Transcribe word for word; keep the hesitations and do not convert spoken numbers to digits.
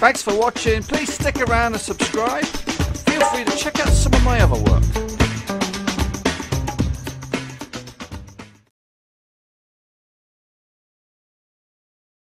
Thanks for watching. Please stick around and subscribe. Feel free to check out some of my other work.